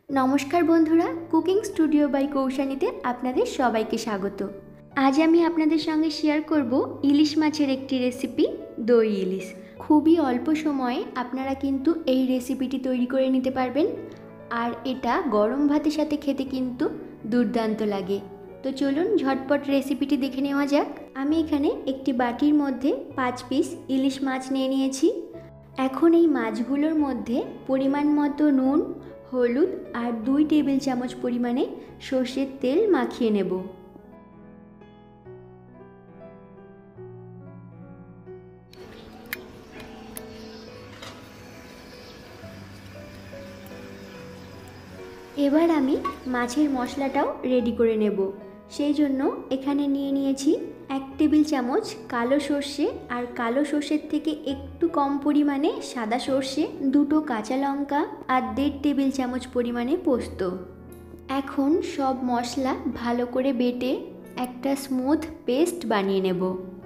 নমস্কার বন্ধুরা, cooking studio by কৌশানীতে আপনাদের সবাইকে স্বাগত। আজ আমি আপনাদের সঙ্গে শেয়ার করব ইলিশ মাছের একটি রেসিপি, দই ইলিশ। খুবই অল্প সময়ে আপনারা কিন্তু এই রেসিপিটি তৈরি করে নিতে পারবেন, আর এটা গরম ভাতের সাথে খেতে কিন্তু দুর্দান্ত লাগে। তো চলুন ঝটপট রেসিপিটি দেখে নেওয়া যাক। আমি এখানে একটি বাটির মধ্যে 5 পিস ইলিশ মাছ নিয়ে নিয়েছি। এখন এই মাছগুলোর মধ্যে পরিমাণ মতো নুন, হলুদ আর 2 টেবিল চামচ পরিমাণে সর্ষের তেল মাখিয়ে নেব। এবার আমি মাছের মশলাটাও রেডি করে নেব। সেই জন্য এখানে নিয়ে নিয়েছি 1 টেবিল চামচ কালো সর্ষে, আর কালো সর্ষের থেকে একটু কম পরিমাণে সাদা সর্ষে, 2টো কাঁচা লঙ্কা আর 1.5 টেবিল চামচ পরিমাণে পোস্ত। এখন সব মশলা ভালো করে বেটে একটা স্মুথ পেস্ট বানিয়ে নেব।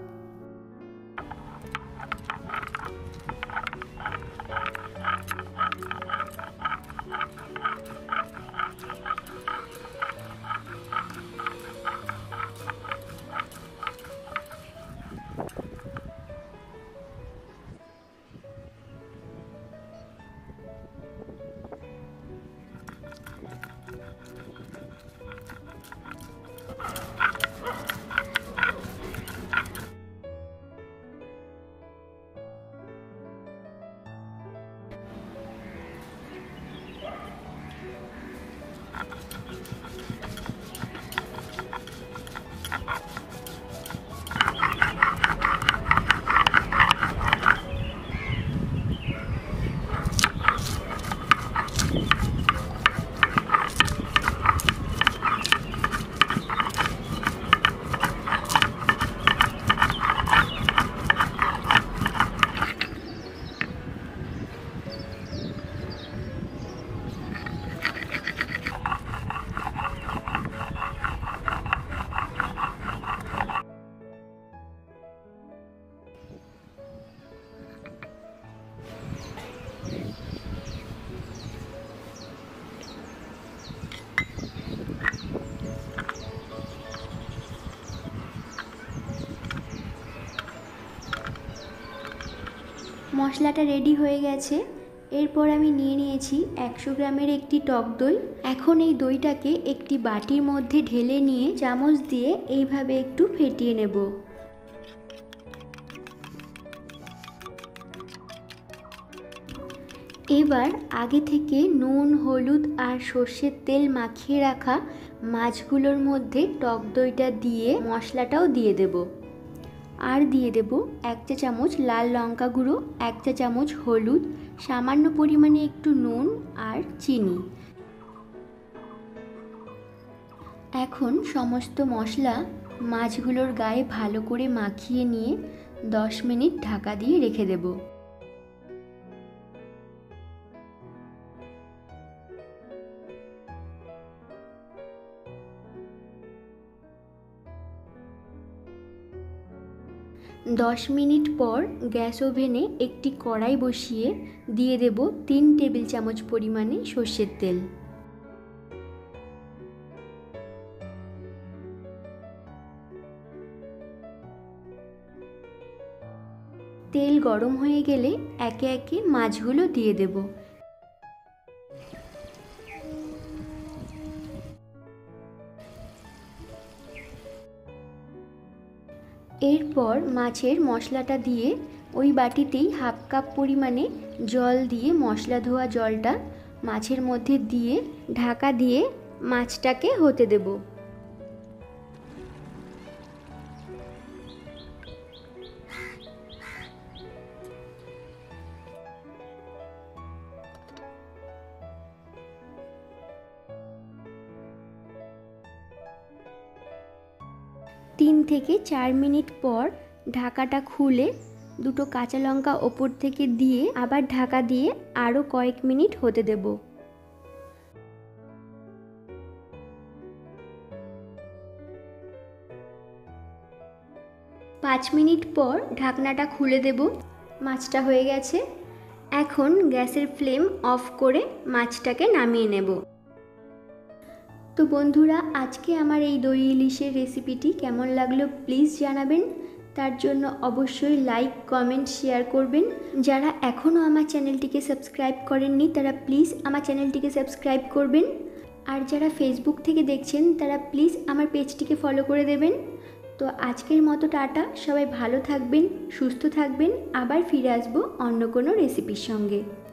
মশলাটা রেডি হয়ে গেছে। এরপর আমি নিয়ে নিয়েছি 100 গ্রামের একটি টক দই। এখন এই দইটাকে একটি বাটির মধ্যে ঢেলে নিয়ে চামচ দিয়ে এইভাবে একটু ফেটিয়ে নেব। এবার আগে থেকে নুন, হলুদ আর সর্ষের তেল মাখিয়ে রাখা মাছগুলোর মধ্যে টক দইটা দিয়ে মশলাটাও দিয়ে দেব। আর দিয়ে দেব 1 চা চামচ লাল লঙ্কা গুঁড়ো, 1 চা চামচ হলুদ, সামান্য পরিমাণে একটু নুন আর চিনি। এখন সমস্ত মশলা মাছগুলোর গায়ে ভালো করে মাখিয়ে নিয়ে 10 মিনিট ঢাকা দিয়ে রেখে দেব। দশ মিনিট পর গ্যাস ওভেনে একটি কড়াই বসিয়ে দিয়ে দেব 3 টেবিল চামচ পরিমাণে সর্ষের তেল। তেল গরম হয়ে গেলে একে একে মাছগুলো দিয়ে দেব। এরপর মাছের মশলাটা দিয়ে ওই বাটিতেই হাফ কাপ পরিমাণে জল দিয়ে মশলা ধোয়া জলটা মাছের মধ্যে দিয়ে ঢাকা দিয়ে মাছটাকে হতে দেব। তিন থেকে 4 মিনিট পর ঢাকাটা খুলে 2টো কাঁচা লঙ্কা ওপর থেকে দিয়ে আবার ঢাকা দিয়ে আরও কয়েক মিনিট হতে দেব। 5 মিনিট পর ঢাকনাটা খুলে দেব। মাছটা হয়ে গেছে। এখন গ্যাসের ফ্লেম অফ করে মাছটাকে নামিয়ে নেব। তো বন্ধুরা, আজকে আমার এই দই ইলিশের রেসিপিটি কেমন লাগলো প্লিজ জানাবেন। তার জন্য অবশ্যই লাইক, কমেন্ট, শেয়ার করবেন। যারা এখনও আমার চ্যানেলটিকে সাবস্ক্রাইব করেননি তারা প্লিজ আমার চ্যানেলটিকে সাবস্ক্রাইব করবেন। আর যারা ফেসবুক থেকে দেখছেন তারা প্লিজ আমার পেজটিকে ফলো করে দেবেন। তো আজকের মতো টাটা, সবাই ভালো থাকবেন, সুস্থ থাকবেন, আবার ফিরে আসবো অন্য কোনো রেসিপির সঙ্গে।